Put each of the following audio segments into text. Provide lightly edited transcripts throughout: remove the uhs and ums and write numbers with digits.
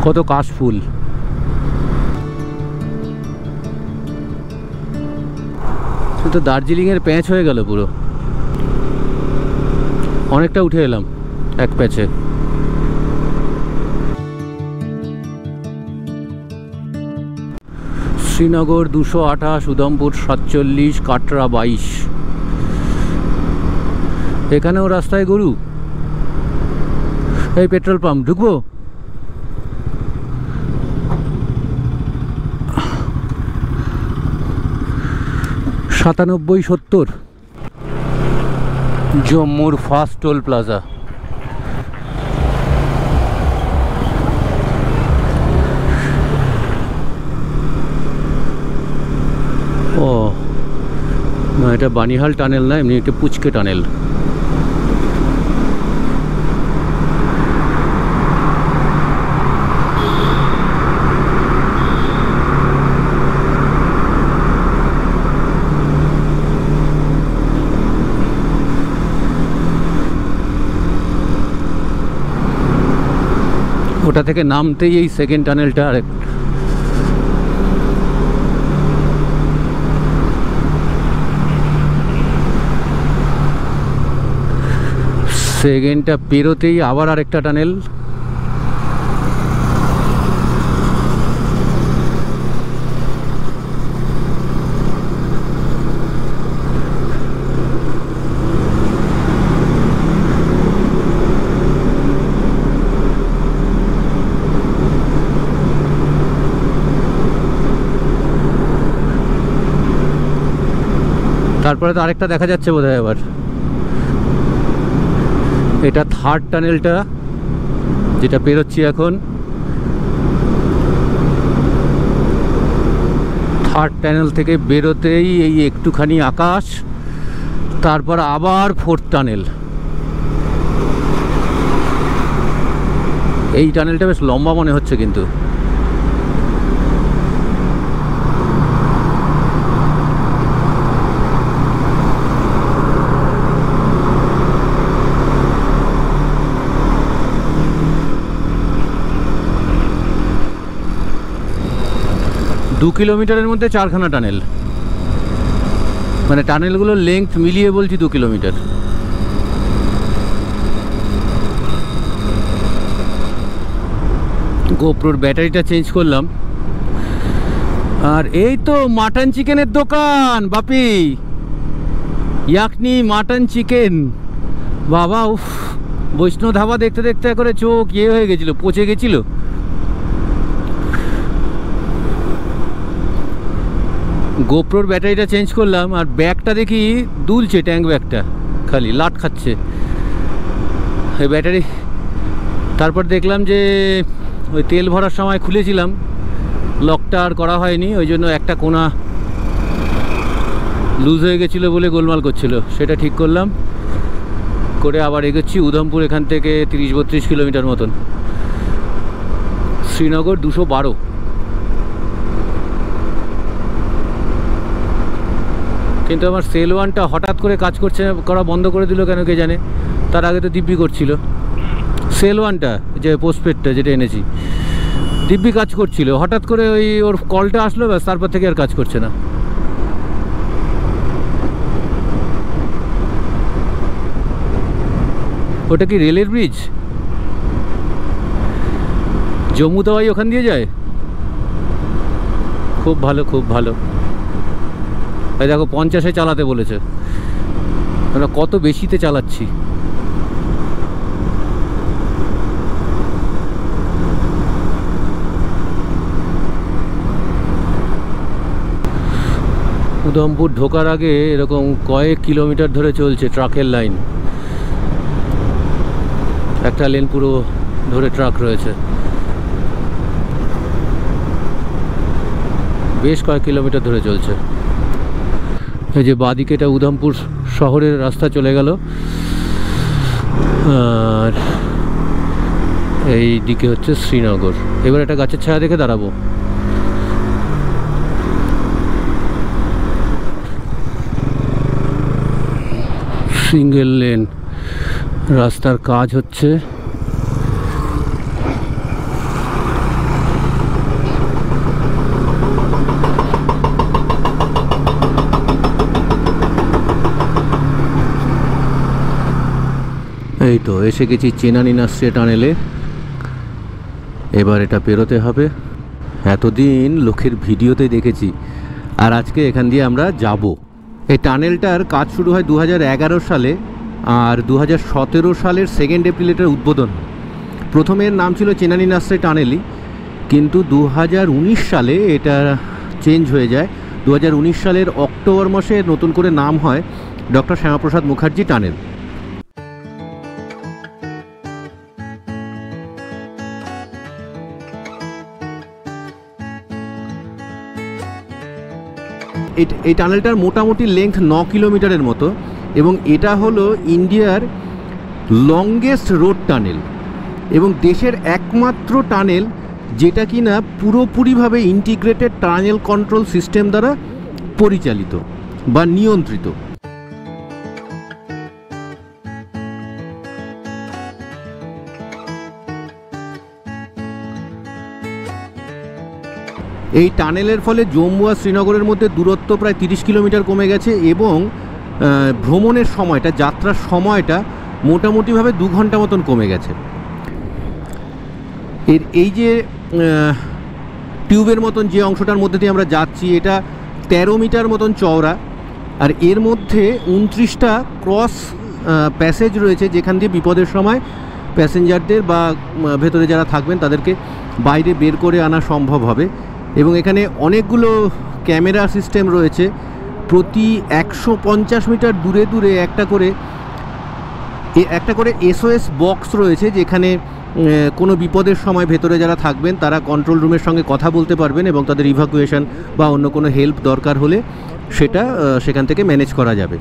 কত কাশফুল। তো দার্জিলিংয়ের প্যাঁচ হয়ে গেল পুরো, অনেকটা উঠে এলাম এক প্যাচে। শ্রীনগর 228, উধমপুর 47, কাটরা 22। এখানেও রাস্তায় গরু। এই পেট্রোল পাম্প ঢুকবো? সাতানব্বই 70। জম্মুর ফার্স্ট টোল প্লাজা। ও না, এটা বানিহাল টানেল না, এমনি এটা পুচকে টানেল। ওটা থেকে নামতেই এই সেকেন্ড টানেলটা আর সেকেন্ডটা পেরোতেই আবার আরেকটা টানেল। তারপরে তো আরেকটা দেখা যাচ্ছে বোধহয় এবার। এটা থার্ড টানেলটা যেটা পেরোচ্ছি এখন। থার্ড টানেল থেকে বেরোতেই এই একটুখানি আকাশ, তারপর আবার ফোর্থ টানেল। এই টানেলটা বেশ লম্বা মনে হচ্ছে কিন্তু। দু কিলোমিটারের মধ্যে 4খানা টানেল, মানে টানেলগুলোর লেংথ মিলিয়ে বলছি 2 কিলোমিটার। গোপ্রোর ব্যাটারিটা চেঞ্জ করলাম। আর এই তো মাটন চিকেনের দোকান বাপি, ইয়াকনি মাটন চিকেন। বাবা উফ, বৈষ্ণব ধাবা দেখতে দেখতে করে চোখ হয়ে গেছিল, পচে গেছিল। গোপ্রোর ব্যাটারিটা চেঞ্জ করলাম আর ব্যাগটা দেখি দুলছে, ট্যাঙ্ক ব্যাগটা খালি লাট খাচ্ছে এই ব্যাটারি। তারপর দেখলাম যে ওই তেল ভরার সময় খুলেছিলাম, লকটা আর করা হয়নি, ওই জন্য একটা কোনা লুজ হয়ে গেছিলো বলে গোলমাল করছিল। সেটা ঠিক করলাম, করে আবার এগোচ্ছি উধমপুর। এখান থেকে 30-32 কিলোমিটার মতন। শ্রীনগর 212। কিন্তু আমার সেল ওয়ানটা হঠাৎ করে কাজ করছে, করা বন্ধ করে দিল কেন কে জানে। তার আগে তো দিব্যি করছিল। সেল ওয়ানটা যে পোস্টপেডটা যেটা এনেছি, দিব্যি কাজ করছিল, হঠাৎ করে ওই ওর কলটা আসলো, ব্যাস তারপর থেকে আর কাজ করছে না। ওটা কি রেলের ব্রিজ? জম্মু তাওয়াই ওখান দিয়ে যায়? খুব ভালো, খুব ভালো। এই দেখো 50-এ চালাতে বলেছে, আমরা কত বেশিতে চালাচ্ছি। উধমপুর ঢোকার আগে এরকম কয়েক কিলোমিটার ধরে চলছে ট্রাকের লাইন। একটা লেন পুরো ধরে ট্রাক রয়েছে, বেশ কয়েক কিলোমিটার ধরে চলছে। এই যে বাঁদিকে এটা উধমপুর শহরের রাস্তা চলে গেল, আর এই দিকে হচ্ছে শ্রীনগর। এবার একটা গাছের ছায়া দেখে দাঁড়াবো। সিঙ্গেল লেন রাস্তার কাজ হচ্ছে। এই তো এসে গেছি চেনানি টানেলে। এবার এটা পেরোতে হবে। এতদিন লোকের ভিডিওতে দেখেছি, আর আজকে এখান দিয়ে আমরা যাব। এই টানেলটার কাজ শুরু হয় 2011 সালে, আর 2017 সালের 2 এপ্রিল এটার উদ্বোধন হয়। প্রথমে এর নাম ছিল চেনানি টানেলই, কিন্তু 2019 সালে এটা চেঞ্জ হয়ে যায়। 2019 সালের অক্টোবর মাসে নতুন করে নাম হয় ডক্টর শ্যামাপ্রসাদ মুখার্জি টানেল। এই টানেলটার মোটামুটি লেংথ 9 কিলোমিটারের মতো, এবং এটা হলো ইন্ডিয়ার লংগেস্ট রোড টানেল এবং দেশের একমাত্র টানেল যেটা কিনা পুরোপুরিভাবে ইন্টিগ্রেটেড টানেল কন্ট্রোল সিস্টেম দ্বারা পরিচালিত বা নিয়ন্ত্রিত। এই টানেলের ফলে জম্মু আর শ্রীনগরের মধ্যে দূরত্ব প্রায় 30 কিলোমিটার কমে গেছে, এবং ভ্রমণের সময়টা, যাত্রার সময়টা মোটামুটিভাবে 2 ঘন্টা মতন কমে গেছে। এই যে টিউবের মতন যে অংশটার মধ্যে দিয়ে আমরা যাচ্ছি, এটা 13 মিটার মতন চওড়া, আর এর মধ্যে 29টা ক্রস প্যাসেজ রয়েছে, যেখান দিয়ে বিপদের সময় প্যাসেঞ্জারদের বা ভেতরে যারা থাকবেন তাদেরকে বাইরে বের করে আনা সম্ভব হবে। এবং এখানে অনেকগুলো ক্যামেরা সিস্টেম রয়েছে। প্রতি 150 মিটার দূরে দূরে একটা করে এসওএস বক্স রয়েছে, যেখানে কোনো বিপদের সময় ভেতরে যারা থাকবেন তারা কন্ট্রোল রুমের সঙ্গে কথা বলতে পারবেন, এবং তাদের ইভাকুয়েশন বা অন্য কোনো হেল্প দরকার হলে সেটা সেখান থেকে ম্যানেজ করা যাবে।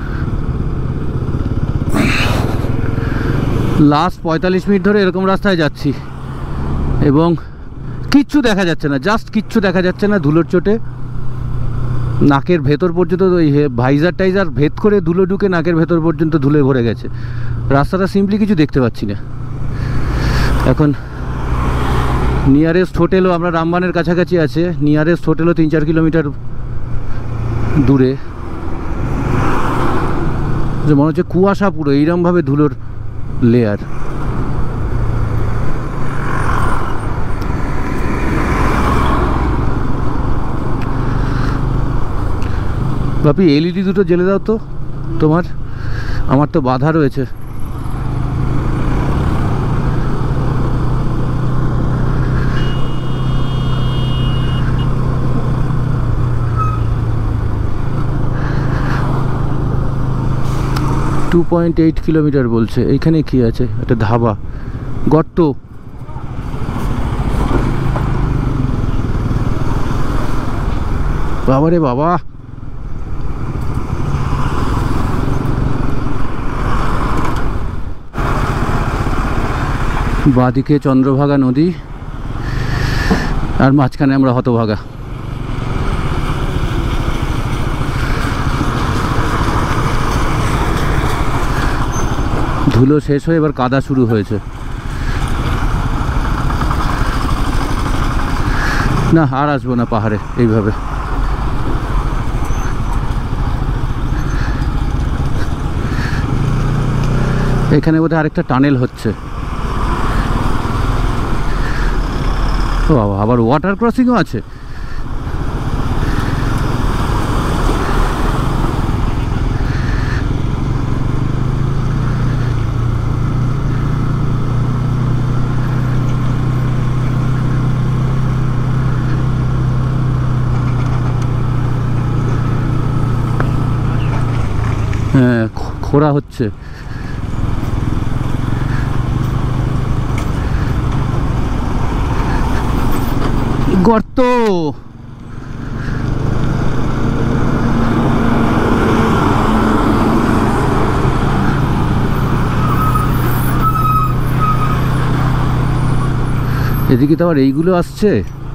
লাস্ট 45 মিনিট ধরে এরকম রাস্তায় যাচ্ছি এবং কিচ্ছু দেখা যাচ্ছে না, জাস্ট কিচ্ছু দেখা যাচ্ছে না। ধুলোর চোটে নাকের ভেতর পর্যন্ত ওই ভাইজার টাইজার ভেদ করে ধুলো ঢুকে নাকের ভেতর পর্যন্ত ধুলে ভরে গেছে। রাস্তাটা সিম্পলি কিছু দেখতে পাচ্ছি না। এখন নিয়ারেস্ট হোটেলও, আমরা রামবানের কাছাকাছি আছে, নিয়ারেস্ট হোটেলও 3-4 কিলোমিটার দূরে। মনে হচ্ছে কুয়াশা পুরো, এইরকমভাবে ধুলোর লেয়ার। বাপি এলইডি দুটো জ্বেলে দাও তো তোমার, আমার তো বাধা রয়েছে। টু 2.8 কিলোমিটার বলছে। এইখানে কি আছে? একটা ধাবা, গর্ত। বাবারে বাবা, বাঁদিকে চন্দ্রভাগা নদী আর মাঝখানে আমরা হতভাগা। ধুলো শেষ হয়ে এবার কাদা শুরু হয়েছে। না, আর আসবো না পাহাড়ে এইভাবে। এখানে বোধহয় আরেকটা টানেল হচ্ছে। ও বাবা, আবার ওয়াটার ক্রসিংও আছে। হ্যাঁ, খোঁড়া হচ্ছে। গর্ত। এদিকে তো আবার এইগুলো আসছে।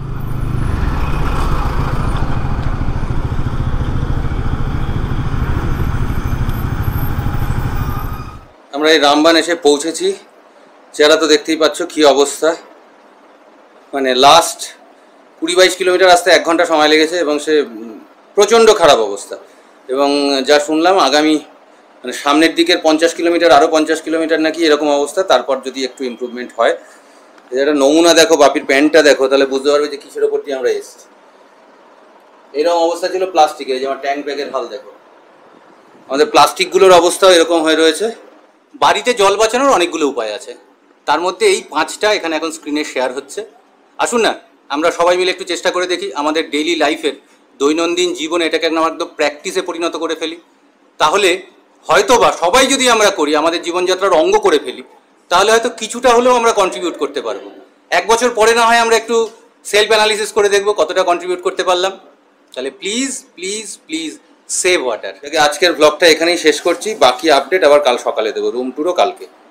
আমরা এই রামবান এসে পৌঁছেছি। চেহারা তো দেখতেই পাচ্ছ কি অবস্থা। মানে লাস্ট 20-22 কিলোমিটার আসতে 1 ঘন্টা সময় লেগেছে, এবং সে প্রচণ্ড খারাপ অবস্থা। এবং যা শুনলাম আগামী মানে সামনের দিকের 50 কিলোমিটার আরও 50 কিলোমিটার নাকি এরকম অবস্থা, তারপর যদি একটু ইমপ্রুভমেন্ট হয়। এটা নমুনা দেখো, বাপির প্যান্টটা দেখো, তাহলে বুঝতে পারবে যে কিসের ওপর দিয়ে আমরা এসেছি। এরকম অবস্থা ছিল প্লাস্টিকের, যেমন ট্যাঙ্ক ব্যাগের হাল দেখো, আমাদের প্লাস্টিকগুলোর অবস্থাও এরকম হয়ে রয়েছে। বাড়িতে জল বাঁচানোর অনেকগুলো উপায় আছে, তার মধ্যে এই 5টা এখানে এখন স্ক্রিনে শেয়ার হচ্ছে। আসুন না আমরা সবাই মিলে একটু চেষ্টা করে দেখি আমাদের ডেইলি লাইফের দৈনন্দিন জীবনে এটাকে আমরা একদম প্র্যাকটিসে পরিণত করে ফেলি। তাহলে হয়তোবা সবাই যদি আমরা করি, আমাদের জীবনযাত্রার অঙ্গ করে ফেলি, তাহলে হয়তো কিছুটা হলেও আমরা কন্ট্রিবিউট করতে পারবো। 1 বছর পরে না হয় আমরা একটু সেলফ অ্যানালিসিস করে দেখবো কতটা কন্ট্রিবিউট করতে পারলাম। তাহলে please please please save water. আজকের ব্লগটা এখানেই শেষ করছি, বাকি আপডেট আবার কাল সকালে দেবো, রুম ট্যুরও কালকে।